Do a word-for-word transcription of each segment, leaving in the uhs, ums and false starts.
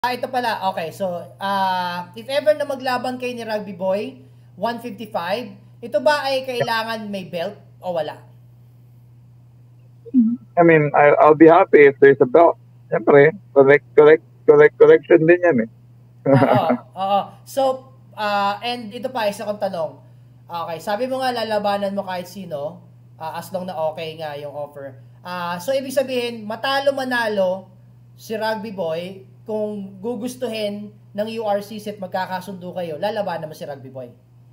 Ah, ito pala. Okay, so, ah, if ever na maglaban kayo ni Rugby Boy, one fifty-five, ito ba ay kailangan may belt o wala? I mean, I, I'll be happy if there's a belt. Siyempre, collect, collect, collect, collection din yan eh. Oo, oo. So, ah, and ito pa, isa kong tanong. Okay, sabi mo nga lalabanan mo kahit sino, ah, as long na okay nga yung offer. Ah, so, ibig sabihin, matalo manalo si Rugby Boy, kung gugustuhin ng U R C set magkakasundo kayo, lalabanan mo si Rugby Boy.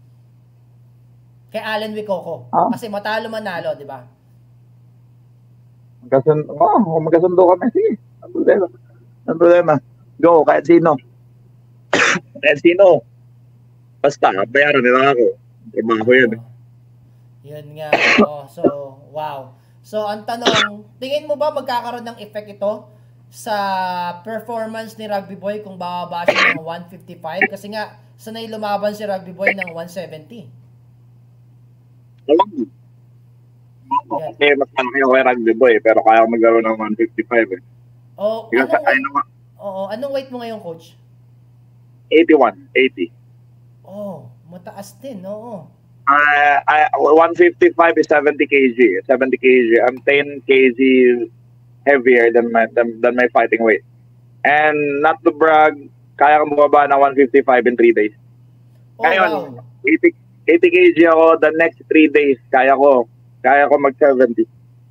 Kay Allen Wicoco. Ah, Kasi matalo manalo, di ba? magkasundo, oh, kung magkasundo kami, sige. Ang problema. Ang problema. Go, kahit sino. Kahit sino. Basta, bayaran nila ako. Trabaho yun eh. Oo. Yun nga. Oh, so, wow. So, ang tanong, tingin mo ba magkakaroon ng effect ito sa performance ni Rugby Boy kung bababa siya ng one fifty-five? Kasi nga, sanay lumaban si Rugby Boy ng one seventy. Alam mo, Yan. kasi mas malaki ako kay Rugby Boy, pero kaya ko maglaro ng one fifty-five eh. O, Because anong I weight, know, oo, anong weight mo ngayon, coach? eighty-one, eighty. Oh, mataas din, oo. Uh, I, one fifty-five is seventy kilograms. seventy kilograms. I'm ten kilograms heavier than my than, than my fighting weight. And not to brag, kaya ko bumaba ng one fifty-five in three days. Oh, Ngayon, wow. eighty, eighty kilograms ako, the next three days, kaya ko. Kaya ko mag-seventy.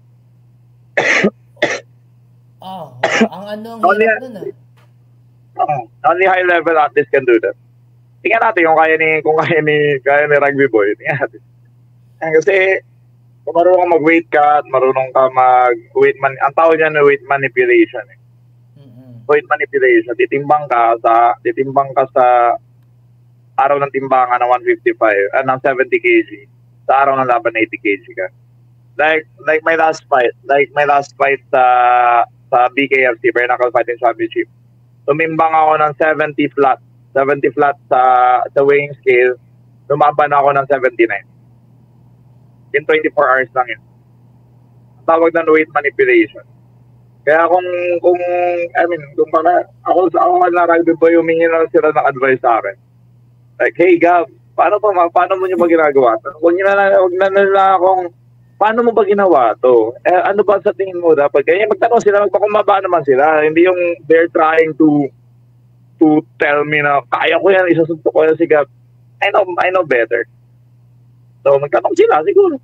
Oh, wow. Ang ano, ang Only, hirap nun ah. uh, only high level artists can do that. Tingnan natin kung kaya ni kung kaya ni kaya ni Rugby Boy. Tingnan natin. Eh, kasi kung marunong ka mag-weight cut, marunong ka mag-weight man, ang tawag niya na weight manipulation. Eh. Mm-mm. Weight manipulation, titimbang ka sa titimbang ka sa araw ng timbangan ng one fifty-five, ah, ng seventy kilograms. Sa araw ng laban eighty kilograms ka. Like like my last fight, like my last fight sa sa B K F C, Bare Knuckle Fighting Championship. Tumimbang ako ng seventy flat. seventy flat sa sa weighing scale. Lumaban ako ng seventy-nine. In twenty-four hours lang yun. Ang tawag na weight manipulation. Kaya kung, kung, I mean, kung para, ako, ako na Rugby Boy, humingi na sila ng advice sa akin. Like, hey, Gab, paano pa, paano mo nyo ba ginagawa? Huwag nyo na, huwag na nila akong, paano mo ba ginawa to? Eh, ano ba sa tingin mo dapat? Kaya magtanong sila, magpakumaba naman sila. Hindi yung they're trying to to tell me na kaya ko yan, isusuntok ko yan si Gab. I know, I know better. So, magtanong sila siguro.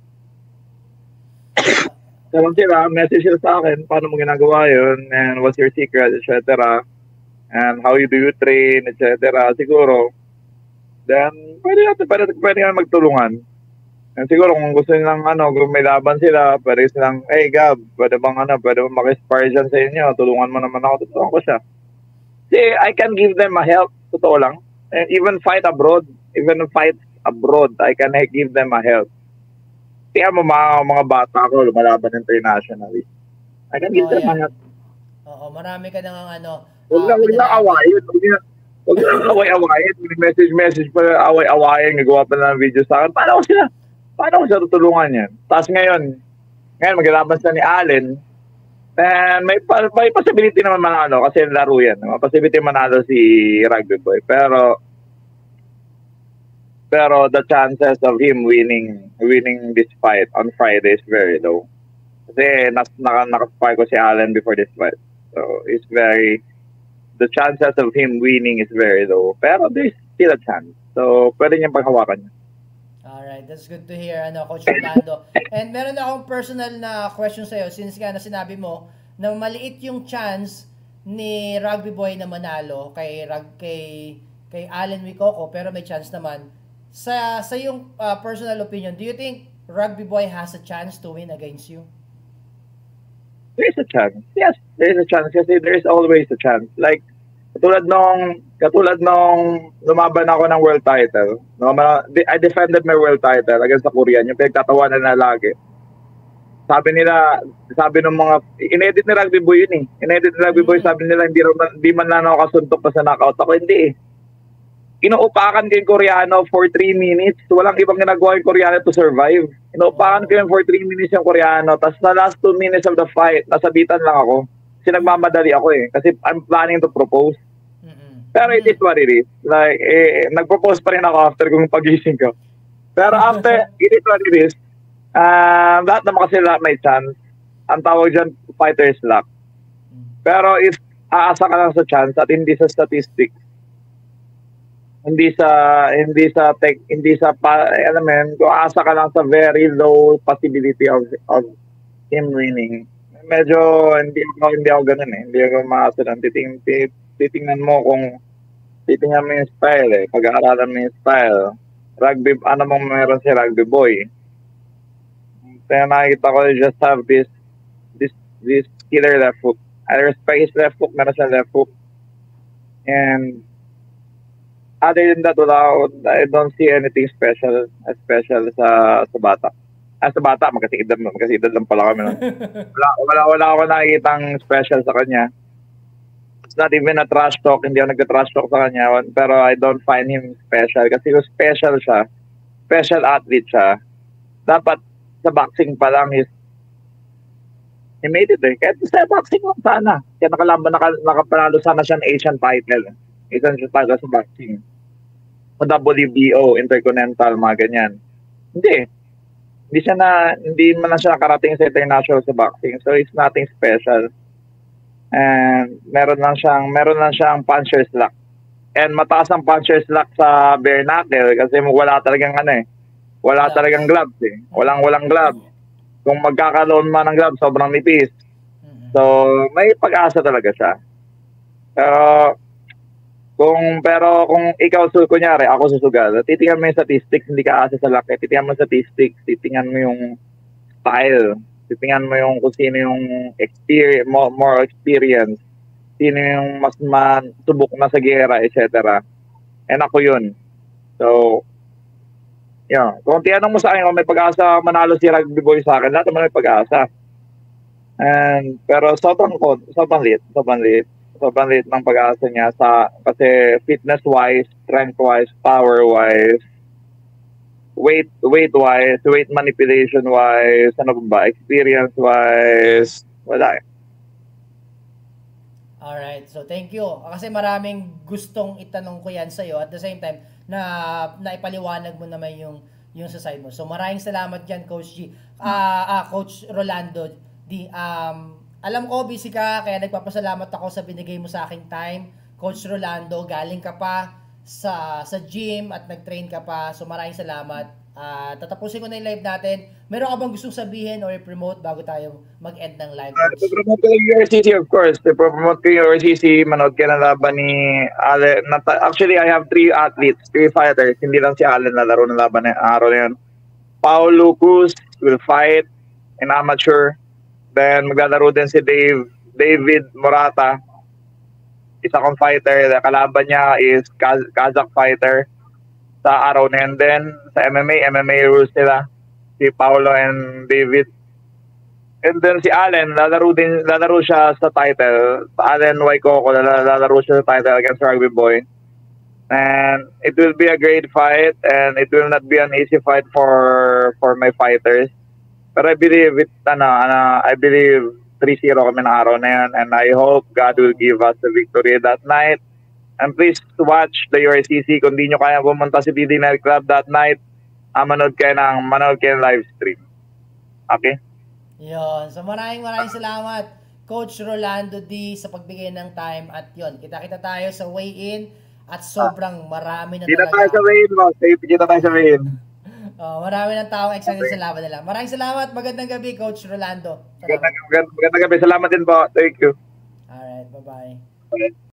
Tanong sila, message sila sa akin, paano mo ginagawa yun, and what's your secret, et cetera. And how you do you train, et cetera. Siguro, then, pwede natin, pwede, pwede nga magtulungan. And siguro, kung gusto nilang, ano, kung may laban sila, pwede silang, hey, Gab, pwede bang, ano, pwede bang mag-aspire dyan sa inyo, tulungan mo naman ako, tutulungan ko siya. See, I can give them a help, totoo lang. And even fight abroad, even fight abroad, I can give them a help. Kaya mo mga, mga bata ko, lumalaban internationally. I can give Oo, them a yan. help. Oo, marami ka nang ano, Huwag ah, lang, huwag lang pinalaki. awayin. Huwag lang, huwag lang away-awayin. Message-message pa, away-awayin. Nagawa pa na ng video sa akin. Paano ko sila? Paano ko siya tutulungan yan? Tapos ngayon, ngayon maglalaban sila ni Allen. And may, may possibility naman manalo kasi laro yan. May possibility manalo si Rugby Boy. Pero, pero the chances of him winning winning this fight on Friday is very low. Kasi nas, naka, nakaspy ko si Allen before this fight. So, it's very, the chances of him winning is very low. Pero there's still a chance. So, pwede niyang paghawakan niya. Alright, that's good to hear, ano, Coach Orlando. And meron na akong personal na question sa'yo, since nga na sinabi mo na maliit yung chance ni Rugby Boy na manalo kay Rug, kay kay Allen Wicoco, pero may chance naman. Sa sa yung uh, personal opinion, do you think Rugby Boy has a chance to win against you? There's a chance. Yes, there's a chance kasi there's always a chance. Like, katulad nung, katulad nung lumaban ako ng world title. No, I defended my world title against the Korean, yung pinagtatawanan na lagi. Sabi nila, sabi ng mga, inedit ni Rugby Boy yun eh. Inedit ni Rugby Boy, sabi nila, hindi, hindi man lang ako kasuntok pa sa knockout. Ako hindi eh. Inuupakan ko yung Koreano for three minutes. Walang ibang ginagawa yung Koreano to survive. Inuupakan ko yung for three minutes yung Koreano. Tapos na last two minutes of the fight, nasabitan lang ako. Kasi nagmamadali ako eh. Kasi I'm planning to propose. Pero it is what it is. Like, eh, nagpo-post pa rin ako after kung pagising ko. Pero after, it is what it is. Uh, lahat naman kasi lahat may chance. Ang tawag dyan, fighter's luck. Pero if aasa ka lang sa chance at hindi sa statistics, hindi sa hindi sa tech, hindi sa pa, alam mo yun, kung aasa ka lang sa very low possibility of of him winning, medyo hindi ako hindi ako ganoon eh. Hindi ako maasa lang. Titing, titingnan mo kung titingnan mo yung style eh. Pag-aaralan mo yung style. Rugby, ano mong meron si Rugby Boy. Kaya nakikita ko, just have this this this killer left hook. I respect his left hook, meron siya left hook. And other than that, wala, I don't see anything special special sa sa bata. Ah, sa bata, magkasiidad, magkasiidad lang pala kami. No? Wala, wala, wala ako nakikitang special sa kanya. It's not even a trash talk, hindi ako nagka-trash talk sa kanya. Pero I don't find him special. Kasi kung special siya, special athlete siya, dapat sa boxing pa lang, he's he made it eh. Kahit sa boxing lang sana. Kaya nakalaban, naka, nakapanalo sana siya ng Asian title. Asian title sa boxing. O W B O, Intercontinental, mga ganyan. Hindi. Hindi siya na, hindi man lang siya nakarating sa international sa boxing. So, it's nothing special. And meron lang siyang, meron lang siyang puncher's luck. And mataas ang puncher's luck sa bare knuckle kasi wala talagang ano eh. Wala talagang gloves eh. Walang walang gloves. Kung magkakaroon man ng gloves, sobrang nipis. So, may pag-asa talaga siya. Pero, kung, pero kung ikaw, so, kunyari, ako susugal, titingnan mo yung statistics, hindi ka asa sa laki. Titingnan mo yung statistics, titingnan mo yung style, titingnan mo yung kung sino yung experience, more, more experience, sino yung mas masubok na sa gera, et cetera. And ako yun. So, yeah. Kung tiyanong mo sa akin, kung may pag-asa manalo si Rugby Boy sa akin, lahat naman may pag-asa. And, pero sobrang ko, sobrang lit, sobrang lit, sobrang lit ng pag-asa niya sa, kasi fitness-wise, strength-wise, power-wise, weight, weight-wise, weight manipulation-wise, ano ba, experience-wise, wala eh. Alright, so thank you. Kasi maraming gustong itanong ko yan sa'yo at the same time, na naipaliwanag mo naman yung yung sa side mo. So maraming salamat diyan, Coach G. Ah, uh, uh, Coach Rolando D. Um, alam ko busy ka kaya nagpapasalamat ako sa binigay mo sa aking time. Coach Rolando, galing ka pa sa sa gym at nag-train ka pa. So maraming salamat. Uh, tatapusin ko na yung live natin. Meron ka bang gustong sabihin or i-promote bago tayo mag-end ng live? Uh, i-promote ko yung U R C C, of course. I-promote ko yung U R C C. Manood ka na laban ni Allen. Actually, I have three athletes, three fighters. Hindi lang si Allen na laro ng laban na araw na yun. Paulo Cruz will fight in amateur. Then, maglalaro din si Dave, David Morata. Isa kong fighter. Kalaban niya is Kaz- Kazakh fighter. Sa araw na yun din, sa M M A, M M A rules nila, si Paulo and David. And then si Allen, lalaro din, lalaro siya sa title. Allen Waikoko, lalaro siya sa title against Rugby Boy. And it will be a great fight, and it will not be an easy fight for for my fighters. But I believe it, ano, ano, I believe three zero kami ng araw na yun, and I hope God will give us the victory that night. And please watch the U R C C. Kung di nyo kaya pumunta si D D Night Club that night, ah, manood kayo ng, manood kayo ng live stream. Okay? Yun. So maraming maraming salamat, Coach Rolando D, sa pagbigay ng time. At yun, kita-kita tayo sa weigh-in at sobrang marami na kita talaga. Kita tayo sa weigh-in, boss. Kita tayo sa weigh-in. Oh, marami ng tao excited okay. sa laban nila. Maraming salamat. Magandang gabi, Coach Rolando. Magandang, magandang gabi. Salamat din po. Thank you. Alright, bye-bye. Okay.